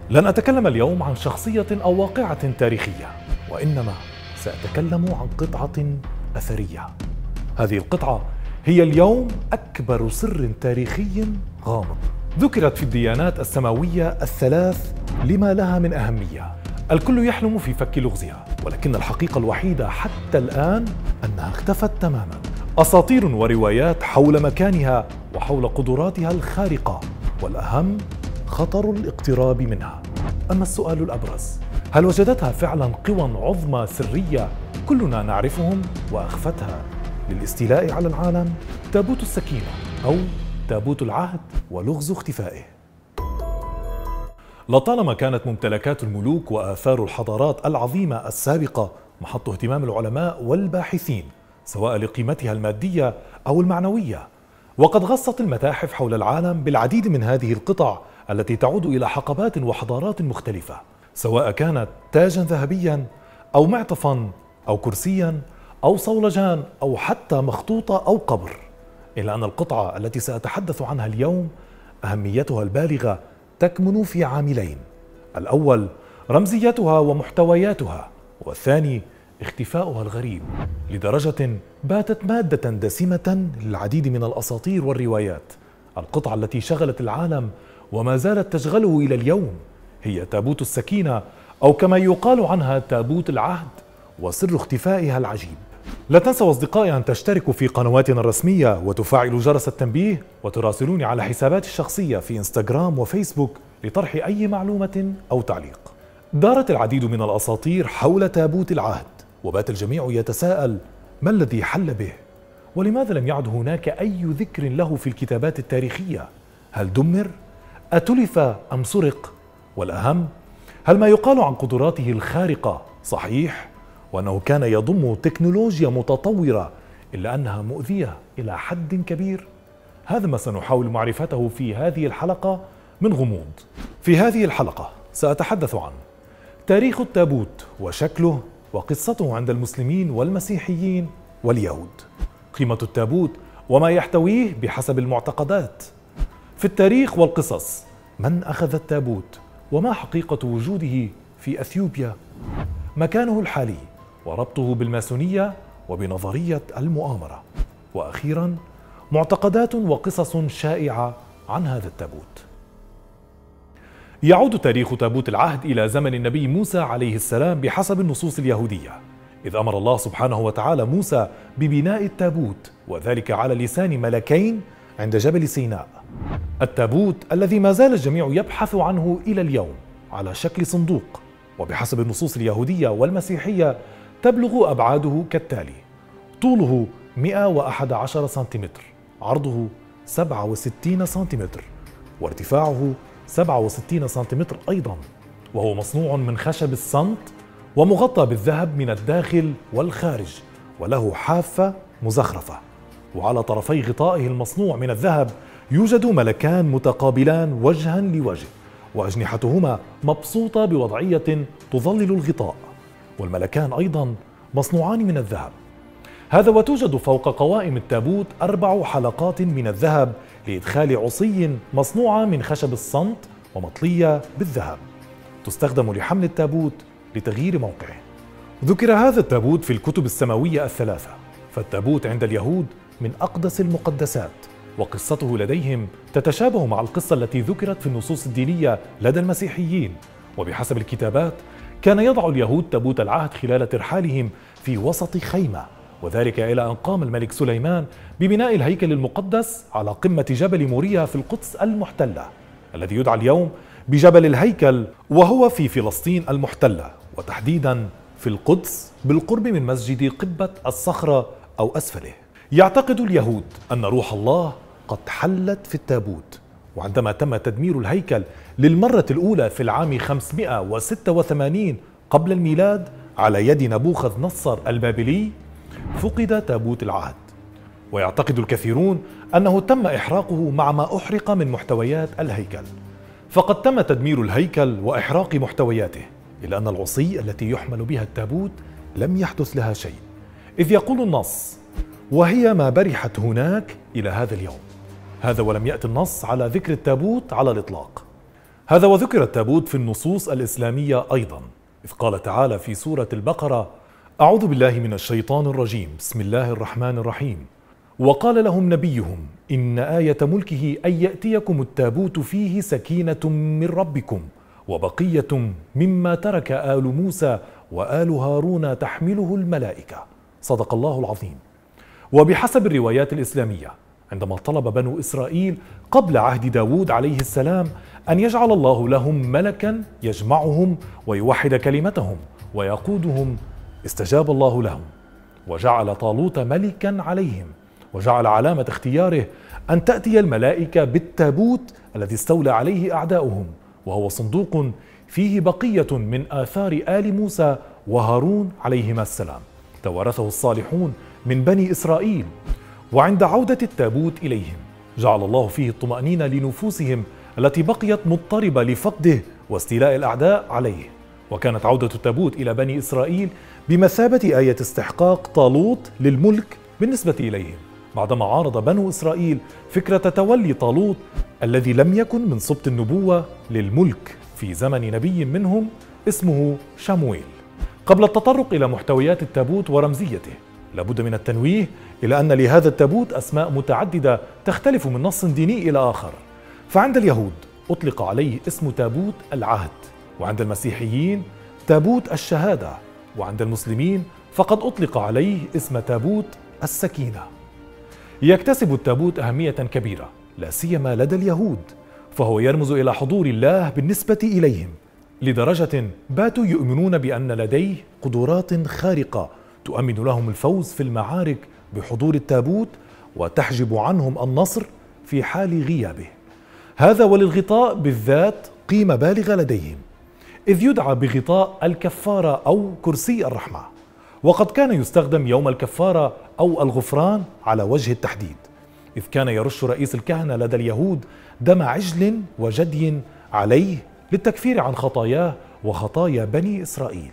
لن أتكلم اليوم عن شخصية أو واقعة تاريخية، وإنما سأتكلم عن قطعة أثرية. هذه القطعة هي اليوم أكبر سر تاريخي غامض ذكرت في الديانات السماوية الثلاث لما لها من أهمية. الكل يحلم في فك لغزها، ولكن الحقيقة الوحيدة حتى الآن أنها اختفت تماما. أساطير وروايات حول مكانها وحول قدراتها الخارقة، والأهم خطر الاقتراب منها. أما السؤال الأبرز، هل وجدتها فعلا قوى عظمى سرية كلنا نعرفهم وأخفتها للاستيلاء على العالم؟ تابوت السكينة أو تابوت العهد ولغز اختفائه. لطالما كانت ممتلكات الملوك وآثار الحضارات العظيمة السابقة محط اهتمام العلماء والباحثين، سواء لقيمتها المادية أو المعنوية، وقد غصت المتاحف حول العالم بالعديد من هذه القطع التي تعود إلى حقبات وحضارات مختلفة، سواء كانت تاجا ذهبيا أو معطفا أو كرسيا أو صولجان أو حتى مخطوطة أو قبر. إلا أن القطعة التي سأتحدث عنها اليوم أهميتها البالغة تكمن في عاملين: الأول رمزيتها ومحتوياتها، والثاني اختفاؤها الغريب، لدرجة باتت مادة دسمة للعديد من الأساطير والروايات. القطعة التي شغلت العالم وما زالت تشغله إلى اليوم هي تابوت السكينة، أو كما يقال عنها تابوت العهد، وسر اختفائها العجيب. لا تنسوا أصدقائي أن تشتركوا في قنواتنا الرسمية وتفعلوا جرس التنبيه، وتراسلوني على حساباتي الشخصية في انستغرام وفيسبوك لطرح أي معلومة أو تعليق. دارت العديد من الأساطير حول تابوت العهد، وبات الجميع يتساءل: ما الذي حل به؟ ولماذا لم يعد هناك أي ذكر له في الكتابات التاريخية؟ هل دمر؟ أتلف أم سرق؟ والأهم، هل ما يقال عن قدراته الخارقة صحيح؟ وأنه كان يضم تكنولوجيا متطورة إلا أنها مؤذية إلى حد كبير؟ هذا ما سنحاول معرفته في هذه الحلقة من غموض. في هذه الحلقة سأتحدث عن تاريخ التابوت وشكله وقصته عند المسلمين والمسيحيين واليهود، قيمة التابوت وما يحتويه بحسب المعتقدات. في التاريخ والقصص، من أخذ التابوت؟ وما حقيقة وجوده في أثيوبيا؟ مكانه الحالي وربطه بالماسونية وبنظرية المؤامرة. وأخيرا، معتقدات وقصص شائعة عن هذا التابوت. يعود تاريخ تابوت العهد إلى زمن النبي موسى عليه السلام بحسب النصوص اليهودية، إذ أمر الله سبحانه وتعالى موسى ببناء التابوت، وذلك على لسان ملكين عند جبل سيناء. التابوت الذي ما زال الجميع يبحث عنه إلى اليوم على شكل صندوق، وبحسب النصوص اليهودية والمسيحية تبلغ أبعاده كالتالي: طوله 111 سنتيمتر، عرضه 67 سنتيمتر، وارتفاعه 67 سنتيمتر أيضا، وهو مصنوع من خشب الصمت ومغطى بالذهب من الداخل والخارج، وله حافة مزخرفة. وعلى طرفي غطائه المصنوع من الذهب يوجد ملكان متقابلان وجها لوجه، وأجنحتهما مبسوطة بوضعية تظلل الغطاء، والملكان أيضا مصنوعان من الذهب. هذا وتوجد فوق قوائم التابوت 4 حلقات من الذهب لإدخال عصي مصنوعة من خشب الصمت ومطلية بالذهب، تستخدم لحمل التابوت لتغيير موقعه. ذكر هذا التابوت في الكتب السماوية الثلاثة، فالتابوت عند اليهود من أقدس المقدسات، وقصته لديهم تتشابه مع القصة التي ذكرت في النصوص الدينية لدى المسيحيين. وبحسب الكتابات كان يضع اليهود تابوت العهد خلال ترحالهم في وسط خيمة، وذلك إلى أن قام الملك سليمان ببناء الهيكل المقدس على قمة جبل موريا في القدس المحتلة، الذي يدعى اليوم بجبل الهيكل، وهو في فلسطين المحتلة، وتحديدا في القدس بالقرب من مسجد قبة الصخرة أو أسفله. يعتقد اليهود أن روح الله قد حلت في التابوت، وعندما تم تدمير الهيكل للمرة الأولى في العام 586 قبل الميلاد على يد نبوخذ نصر البابلي، فقد تابوت العهد. ويعتقد الكثيرون أنه تم إحراقه مع ما أحرق من محتويات الهيكل، فقد تم تدمير الهيكل وإحراق محتوياته، إلا أن العصي التي يحمل بها التابوت لم يحدث لها شيء، إذ يقول النص: وهي ما برحت هناك إلى هذا اليوم. هذا ولم يأتي النص على ذكر التابوت على الإطلاق. هذا وذكر التابوت في النصوص الإسلامية أيضا، إذ قال تعالى في سورة البقرة: أعوذ بالله من الشيطان الرجيم، بسم الله الرحمن الرحيم. وقال لهم نبيهم إن آية ملكه أن يأتيكم التابوت فيه سكينة من ربكم وبقية مما ترك آل موسى وآل هارون تحمله الملائكة. صدق الله العظيم. وبحسب الروايات الإسلامية، عندما طلب بنو إسرائيل قبل عهد داود عليه السلام أن يجعل الله لهم ملكا يجمعهم ويوحد كلمتهم ويقودهم، استجاب الله لهم وجعل طالوت ملكا عليهم، وجعل علامة اختياره أن تأتي الملائكة بالتابوت الذي استولى عليه أعداؤهم، وهو صندوق فيه بقية من آثار آل موسى وهارون عليهما السلام، توارثه الصالحون من بني إسرائيل. وعند عودة التابوت إليهم جعل الله فيه الطمأنينة لنفوسهم التي بقيت مضطربة لفقده واستيلاء الأعداء عليه. وكانت عودة التابوت إلى بني إسرائيل بمثابة آية استحقاق طالوت للملك بالنسبة إليهم، بعدما عارض بنو إسرائيل فكرة تولي طالوت الذي لم يكن من سبط النبوة للملك في زمن نبي منهم اسمه شمويل. قبل التطرق إلى محتويات التابوت ورمزيته، لابد من التنويه إلى أن لهذا التابوت أسماء متعددة تختلف من نص ديني إلى آخر. فعند اليهود أطلق عليه اسم تابوت العهد، وعند المسيحيين تابوت الشهادة، وعند المسلمين فقد أطلق عليه اسم تابوت السكينة. يكتسب التابوت أهمية كبيرة لا سيما لدى اليهود، فهو يرمز إلى حضور الله بالنسبة إليهم، لدرجة باتوا يؤمنون بأن لديه قدرات خارقة تؤمن لهم الفوز في المعارك بحضور التابوت وتحجب عنهم النصر في حال غيابه. هذا وللغطاء بالذات قيمة بالغة لديهم، إذ يدعى بغطاء الكفارة أو كرسي الرحمة، وقد كان يستخدم يوم الكفارة أو الغفران على وجه التحديد، إذ كان يرش رئيس الكهنة لدى اليهود دم عجل وجدي عليه للتكفير عن خطاياه وخطايا بني إسرائيل.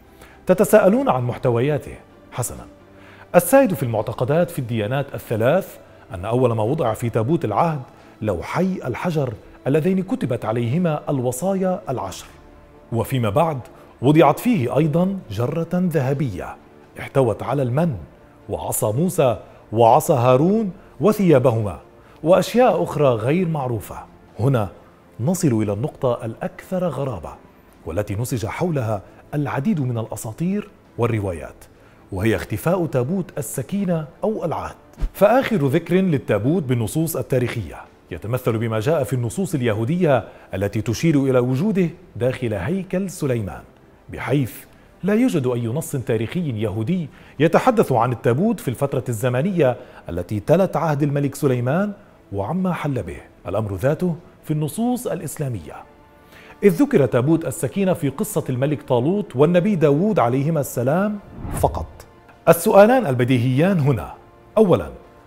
تتساءلون عن محتوياته؟ حسنا، السائد في المعتقدات في الديانات الثلاث أن أول ما وضع في تابوت العهد لوحي الحجر اللذين كتبت عليهما الوصايا العشر، وفيما بعد وضعت فيه أيضا جرة ذهبية احتوت على المن وعصا موسى وعصا هارون وثيابهما وأشياء أخرى غير معروفة. هنا نصل إلى النقطة الأكثر غرابة، والتي نسج حولها العديد من الأساطير والروايات، وهي اختفاء تابوت السكينة أو العهد. فآخر ذكر للتابوت بالنصوص التاريخية يتمثل بما جاء في النصوص اليهودية التي تشير إلى وجوده داخل هيكل سليمان، بحيث لا يوجد أي نص تاريخي يهودي يتحدث عن التابوت في الفترة الزمنية التي تلت عهد الملك سليمان وعما حل به. الأمر ذاته في النصوص الإسلامية، إذ ذكر تابوت السكينة في قصة الملك طالوت والنبي داود عليهما السلام فقط. السؤالان البديهيان هنا: أولا،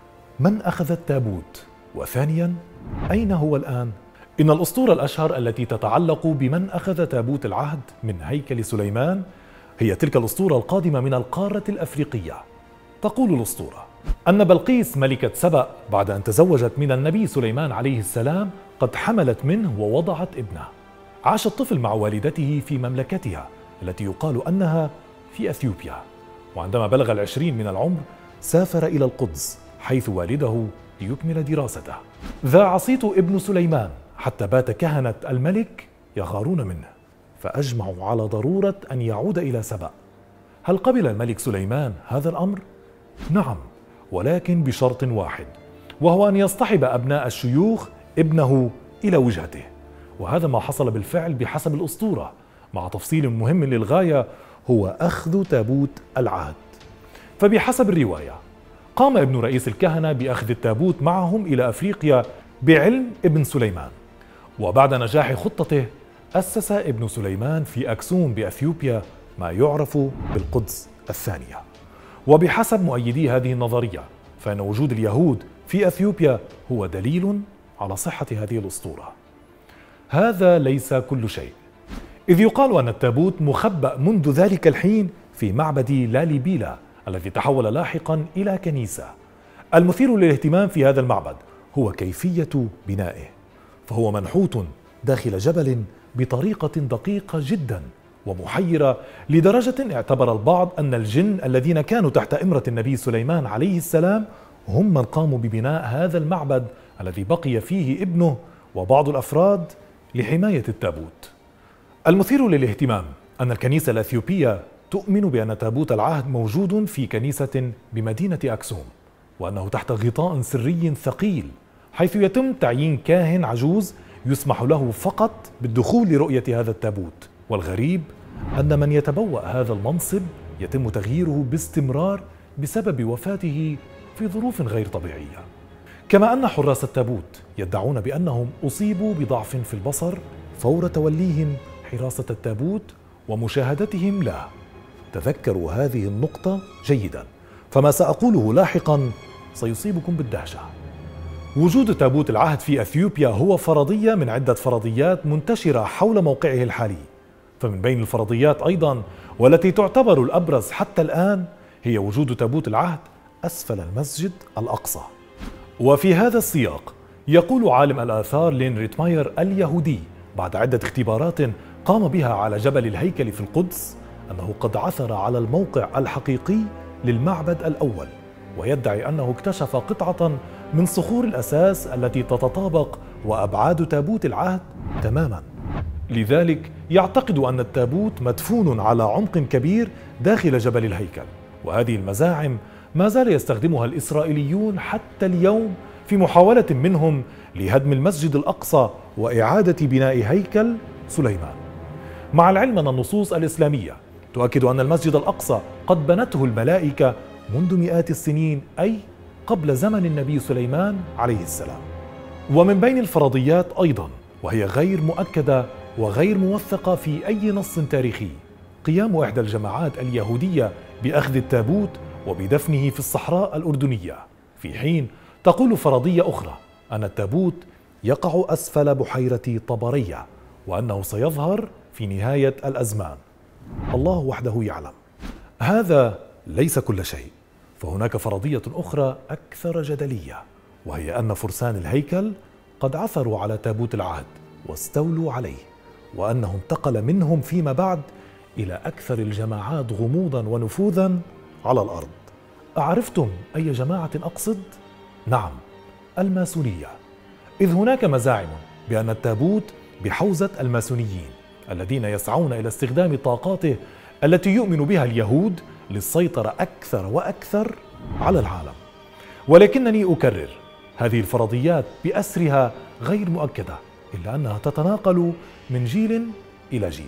من أخذ التابوت؟ وثانيا، أين هو الآن؟ إن الأسطورة الأشهر التي تتعلق بمن أخذ تابوت العهد من هيكل سليمان هي تلك الأسطورة القادمة من القارة الأفريقية. تقول الأسطورة أن بلقيس ملكة سبأ بعد أن تزوجت من النبي سليمان عليه السلام قد حملت منه ووضعت ابنه. عاش الطفل مع والدته في مملكتها التي يقال أنها في أثيوبيا، وعندما بلغ 20 من العمر سافر إلى القدس حيث والده ليكمل دراسته. ذا عصيت ابن سليمان حتى بات كهنة الملك يغارون منه، فأجمعوا على ضرورة أن يعود إلى سبأ. هل قبل الملك سليمان هذا الأمر؟ نعم، ولكن بشرط واحد، وهو أن يصطحب أبناء الشيوخ ابنه إلى وجهته، وهذا ما حصل بالفعل بحسب الأسطورة، مع تفصيل مهم للغاية هو أخذ تابوت العهد. فبحسب الرواية قام ابن رئيس الكهنة بأخذ التابوت معهم إلى أفريقيا بعلم ابن سليمان، وبعد نجاح خطته أسس ابن سليمان في أكسوم بأثيوبيا ما يعرف بالقدس الثانية. وبحسب مؤيدي هذه النظرية فإن وجود اليهود في أثيوبيا هو دليل على صحة هذه الأسطورة. هذا ليس كل شيء، إذ يقال أن التابوت مخبأ منذ ذلك الحين في معبد لاليبيلا الذي تحول لاحقا إلى كنيسة. المثير للاهتمام في هذا المعبد هو كيفية بنائه، فهو منحوت داخل جبل بطريقة دقيقة جدا ومحيرة، لدرجة اعتبر البعض أن الجن الذين كانوا تحت إمرة النبي سليمان عليه السلام هم من قاموا ببناء هذا المعبد الذي بقي فيه ابنه وبعض الأفراد لحماية التابوت. المثير للاهتمام أن الكنيسة الأثيوبية تؤمن بأن تابوت العهد موجود في كنيسة بمدينة أكسوم، وأنه تحت غطاء سري ثقيل، حيث يتم تعيين كاهن عجوز يسمح له فقط بالدخول لرؤية هذا التابوت. والغريب أن من يتبوأ هذا المنصب يتم تغييره باستمرار بسبب وفاته في ظروف غير طبيعية. كما أن حراس التابوت يدعون بأنهم أصيبوا بضعف في البصر فور توليهم حراسة التابوت ومشاهدتهم له. تذكروا هذه النقطة جيدا، فما سأقوله لاحقا سيصيبكم بالدهشة. وجود تابوت العهد في أثيوبيا هو فرضية من عدة فرضيات منتشرة حول موقعه الحالي. فمن بين الفرضيات أيضا، والتي تعتبر الأبرز حتى الآن، هي وجود تابوت العهد أسفل المسجد الأقصى. وفي هذا السياق يقول عالم الآثار لين ريتماير اليهودي بعد عدة اختبارات قام بها على جبل الهيكل في القدس أنه قد عثر على الموقع الحقيقي للمعبد الأول، ويدعي أنه اكتشف قطعة من صخور الأساس التي تتطابق وأبعاد تابوت العهد تماما. لذلك يعتقد أن التابوت مدفون على عمق كبير داخل جبل الهيكل. وهذه المزاعم ما زال يستخدمها الإسرائيليون حتى اليوم في محاولة منهم لهدم المسجد الأقصى وإعادة بناء هيكل سليمان، مع العلم أن النصوص الإسلامية تؤكد أن المسجد الأقصى قد بنته الملائكة منذ مئات السنين، أي قبل زمن النبي سليمان عليه السلام. ومن بين الفرضيات أيضا، وهي غير مؤكدة وغير موثقة في أي نص تاريخي، قيام إحدى الجماعات اليهودية بأخذ التابوت وبدفنه في الصحراء الأردنية، في حين تقول فرضية أخرى أن التابوت يقع أسفل بحيرة طبرية وأنه سيظهر في نهاية الأزمان. الله وحده يعلم. هذا ليس كل شيء، فهناك فرضية أخرى أكثر جدلية، وهي أن فرسان الهيكل قد عثروا على تابوت العهد واستولوا عليه، وأنه انتقل منهم فيما بعد إلى أكثر الجماعات غموضا ونفوذا على الأرض. أعرفتم أي جماعة أقصد؟ نعم، الماسونية. إذ هناك مزاعم بأن التابوت بحوزة الماسونيين الذين يسعون إلى استخدام طاقاته التي يؤمن بها اليهود للسيطرة أكثر وأكثر على العالم. ولكنني أكرر، هذه الفرضيات بأسرها غير مؤكدة، إلا أنها تتناقل من جيل إلى جيل.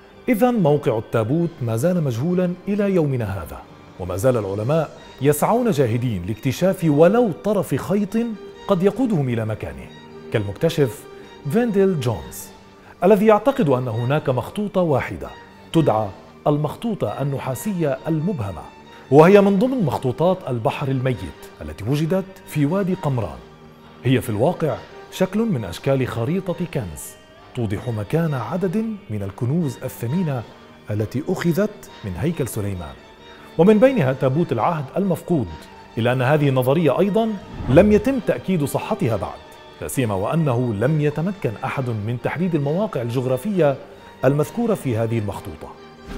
إذن موقع التابوت ما زال مجهولا إلى يومنا هذا، وما زال العلماء يسعون جاهدين لاكتشاف ولو طرف خيط قد يقودهم إلى مكانه، كالمكتشف فيندل جونز الذي يعتقد أن هناك مخطوطة واحدة تدعى المخطوطة النحاسية المبهمة، وهي من ضمن مخطوطات البحر الميت التي وجدت في وادي قمران. هي في الواقع شكل من أشكال خريطة كنز توضح مكان عدد من الكنوز الثمينة التي أخذت من هيكل سليمان، ومن بينها تابوت العهد المفقود، إلا أن هذه النظرية أيضا لم يتم تأكيد صحتها بعد، لا سيما وأنه لم يتمكن أحد من تحديد المواقع الجغرافية المذكورة في هذه المخطوطة.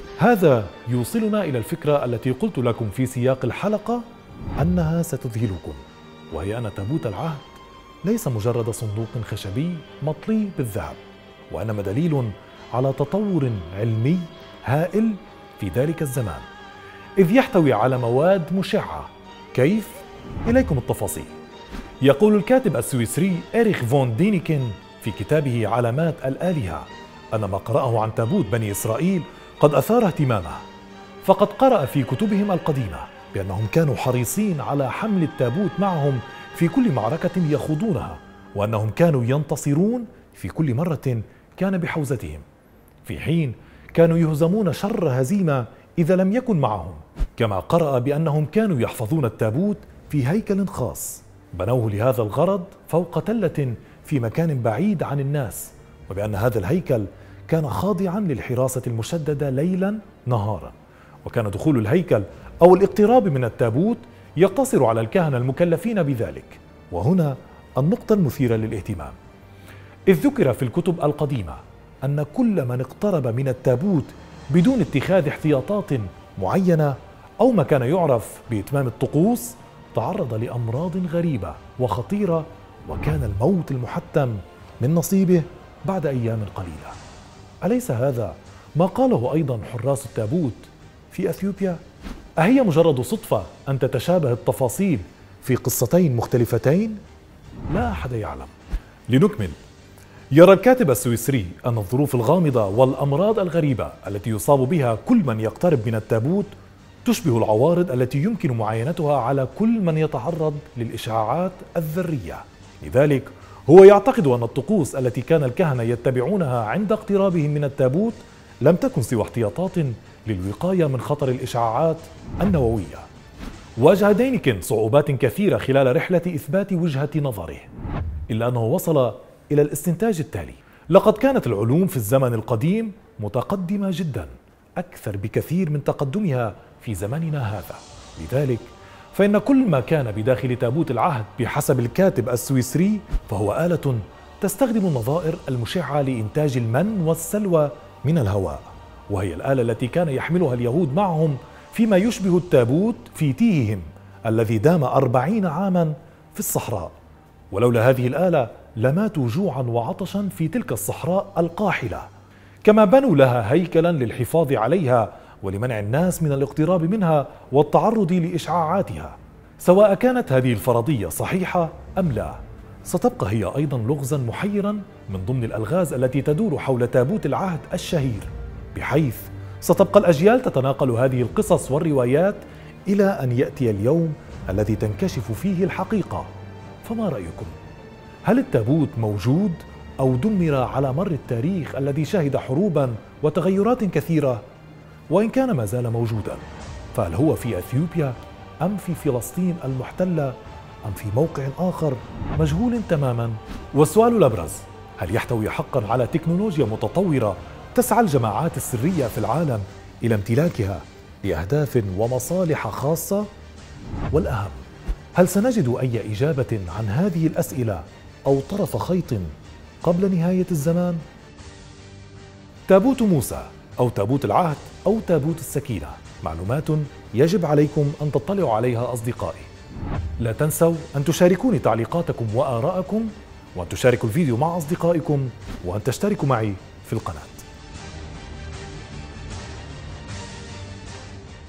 هذا يوصلنا إلى الفكرة التي قلت لكم في سياق الحلقة أنها ستذهلكم، وهي أن تابوت العهد ليس مجرد صندوق خشبي مطلي بالذهب، وإنما دليل على تطور علمي هائل في ذلك الزمان، إذ يحتوي على مواد مشعة. كيف؟ إليكم التفاصيل. يقول الكاتب السويسري إريخ فون دينيكن في كتابه علامات الآلهة أن ما قرأه عن تابوت بني إسرائيل قد أثار اهتمامه، فقد قرأ في كتبهم القديمة بأنهم كانوا حريصين على حمل التابوت معهم في كل معركة يخوضونها، وأنهم كانوا ينتصرون في كل مرة كان بحوزتهم، في حين كانوا يهزمون شر هزيمة إذا لم يكن معهم. كما قرأ بأنهم كانوا يحفظون التابوت في هيكل خاص بنوه لهذا الغرض فوق تلة في مكان بعيد عن الناس، وبأن هذا الهيكل كان خاضعا للحراسة المشددة ليلا نهارا، وكان دخول الهيكل أو الاقتراب من التابوت يقتصر على الكهنة المكلفين بذلك. وهنا النقطة المثيرة للاهتمام، إذ ذكر في الكتب القديمة أن كل من اقترب من التابوت بدون اتخاذ احتياطات معينة أو ما كان يعرف بإتمام الطقوس تعرض لأمراض غريبة وخطيرة، وكان الموت المحتم من نصيبه بعد أيام قليلة. أليس هذا ما قاله أيضا حراس التابوت في أثيوبيا؟ أهي مجرد صدفة أن تتشابه التفاصيل في قصتين مختلفتين؟ لا أحد يعلم. لنكمل. يرى الكاتب السويسري أن الظروف الغامضة والأمراض الغريبة التي يصاب بها كل من يقترب من التابوت تشبه العوارض التي يمكن معاينتها على كل من يتعرض للإشعاعات الذرية. لذلك هو يعتقد أن الطقوس التي كان الكهنة يتبعونها عند اقترابهم من التابوت لم تكن سوى احتياطات للوقاية من خطر الإشعاعات النووية. واجه دينيكن صعوبات كثيرة خلال رحلة إثبات وجهة نظره، إلا أنه وصل إلى الاستنتاج التالي: لقد كانت العلوم في الزمن القديم متقدمة جدا، أكثر بكثير من تقدمها في زمننا هذا. لذلك فإن كل ما كان بداخل تابوت العهد بحسب الكاتب السويسري فهو آلة تستخدم النظائر المشعة لإنتاج المن والسلوى من الهواء، وهي الآلة التي كان يحملها اليهود معهم فيما يشبه التابوت في تيههم الذي دام 40 عاما في الصحراء. ولولا هذه الآلة لماتوا جوعا وعطشا في تلك الصحراء القاحلة. كما بنوا لها هيكلا للحفاظ عليها ولمنع الناس من الاقتراب منها والتعرض لإشعاعاتها. سواء كانت هذه الفرضية صحيحة أم لا، ستبقى هي أيضا لغزا محيرا من ضمن الألغاز التي تدور حول تابوت العهد الشهير، بحيث ستبقى الأجيال تتناقل هذه القصص والروايات إلى أن يأتي اليوم الذي تنكشف فيه الحقيقة. فما رأيكم؟ هل التابوت موجود أو دمر على مر التاريخ الذي شهد حروبا وتغيرات كثيرة؟ وإن كان ما زال موجودا، فهل هو في أثيوبيا أم في فلسطين المحتلة أم في موقع آخر مجهول تماما؟ والسؤال الأبرز: هل يحتوي حقا على تكنولوجيا متطورة تسعى الجماعات السرية في العالم إلى امتلاكها لأهداف ومصالح خاصة؟ والأهم، هل سنجد أي إجابة عن هذه الأسئلة أو طرف خيط قبل نهاية الزمان؟ تابوت موسى أو تابوت العهد أو تابوت السكينة، معلومات يجب عليكم أن تطلعوا عليها أصدقائي. لا تنسوا أن تشاركوني تعليقاتكم وآراءكم، وأن تشاركوا الفيديو مع أصدقائكم، وأن تشتركوا معي في القناة.